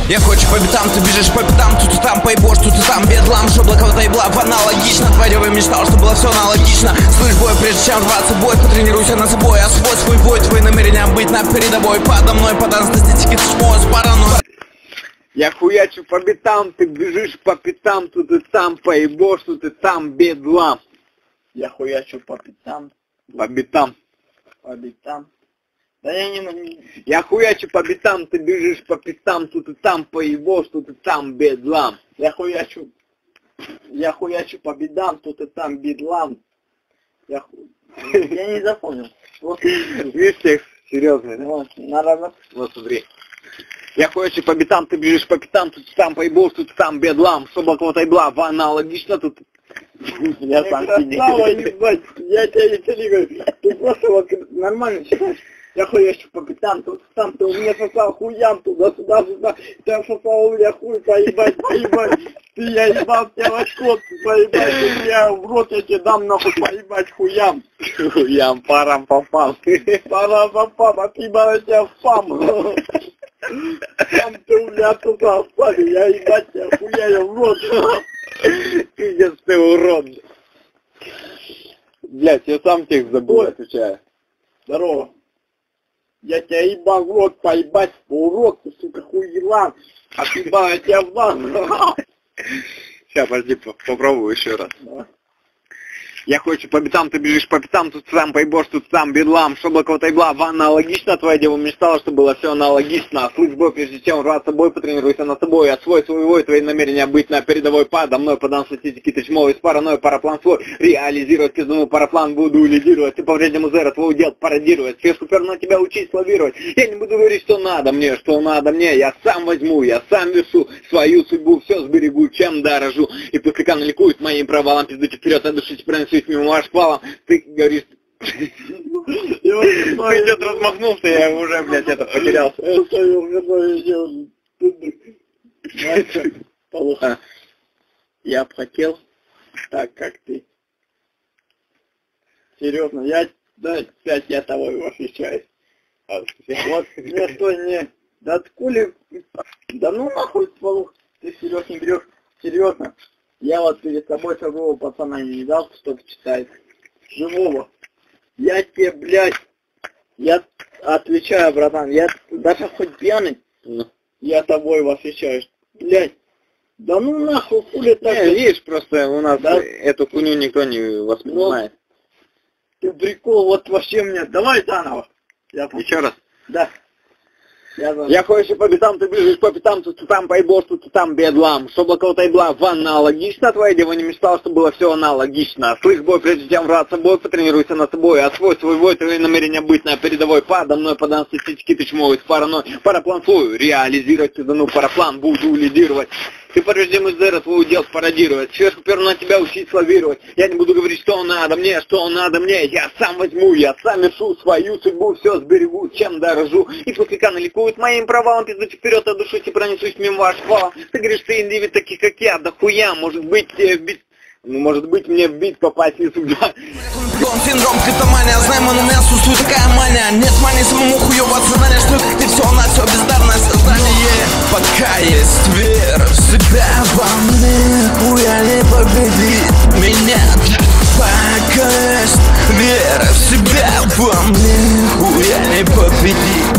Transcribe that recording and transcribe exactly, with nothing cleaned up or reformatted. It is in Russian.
Я хочу по битам, ты бежишь по битам. Тут и там поебошь, тут и там бедлам. Что блоковато и блаб аналогично. Твоя мечтал, что было все аналогично. Слышь, бой, прежде чем рваться в бой, потренируйся над собой. Освой свой бой, твои намерения быть на передовой. Подо мной, подан статистики, ты шмой с параной. Я хуячу по битам, ты бежишь по пятам. Тут и там поебошь, тут и там бедлам. Я хуячу по пятам. По битам. По битам. Да я не... Я хуячу по битам, ты бежишь по пятам. Тут и там поебошь, тут и там бедлам. Я хуячу... Я хуячу по бедам, тут и там бедлам. Я ху... Я не запомнил. Вот. Видишь, текст серьезный, да? Вот, надо... Вот смотри. Я хуячу по битам, ты бежишь по пятам. Тут и там поебошь, тут и там бедлам. Что блоковато и блаб аналогично, тут... Я сам ебать, я тебя не говорю. Ты просто вот нормально читаешь. Я хуячу по пятам, тут там ты у меня сосал хуям туда-сюда, сюда. Ты сосал у меня хуй, поебать, поебать. Ты я ебал тебя в очко, поебать. Я в рот я тебе дам нахуй поебать хуям. Хуям, парам попал. Парам попал, а ты ебал тебя в пам. Там ты у меня сосал в паме, я ебать тебя хуяю в рот. Пиздец, ты урод. Блять, я сам текст забыл, отвечаю. Здорово. Я тебя ебал в рот, поебать, урод, ты, сука, хуелан. А ты ебал, я тебя в ван. Сейчас, подожди, попробую еще раз. Да. Я хочу по битам, ты бежишь по пятам, тут сам поебошь, тут сам бедлам. Что блоковато и блаб аналогично, твоя дева мечтала, что было все аналогично. Слышь, бой, прежде чем рваться в бой, потренируйся над собой. Освой свой вой, твои намерения быть на передовой. Подо мной подам статистики, ты чмовый с параной, параплан свой. Реализировать, пиздану параплан, буду лидировать. Ты по вредному зеро твой удел пародировать. Фишку перну тебя учить лавировать. Я не буду говорить, что надо мне, что надо мне. Я сам возьму, я сам вешу свою судьбу, все сберегу, чем дорожу. И пусть ликует моим провалом, пиздуйте вперед, отдушите, пронесусь мимо шпалом. Ты говоришь... Идет размахнулся, я уже, блядь, это потерялся. Я б хотел так, как ты. Серьезно, я... Да, пять я того и восхищаюсь. Вот, мне что, не... Да откули... Да ну нахуй, полух, ты серьезно не берешь. Серьезно. Я вот перед собой живого пацана не дал, что-то читает. Живого. Я тебе, блядь, я отвечаю, братан, я даже хоть пьяный, ну. Я тобой восхищаюсь. Блядь, да ну нахуй, хули так. Не, видишь, просто у нас да? Эту хуйню никто не воспринимает. Ну, ты прикол, вот вообще мне, давай заново. Я Еще раз. Да. Я, я хочу по битам, ты бежишь по пятам, тут и там поебошь, тут и там бедлам. Что блоковато и блаб аналогично, твоя дева не мечтала, что было все аналогично. Слышь, бой, прежде чем враться в бой, потренируйся над собой. Освой свой вой, твои намерения быть на передовой. Подо мной подам статистики, ты чмовый с параной. Параплан свой, реализировать, пиздану параплан, буду лидировать. Ты по рождению зеро твой удел пародировать. Сверху перну на тебя учить лавировать. Я не буду говорить, что надо мне, что надо мне. Я сам возьму, я сам решу свою судьбу, все сберегу, чем дорожу. И пусть наликуют моим провалом, пиздуйте вперед, от души и пронесусь мимо ваш шпала. Ты говоришь, ты индивид таких, как я, да хуя, может быть, тебе вбить... Ну, может быть, мне в бит попасть не судьба. Синдром криптомания, знаем, он у меня отсутствует такая мания. Нет мани самому хуёво осознание, что как ты все на все бездарное создание. Пока есть вера в себя во мне, хуя не победит меня. Пока есть вера в себя во мне, хуя не победит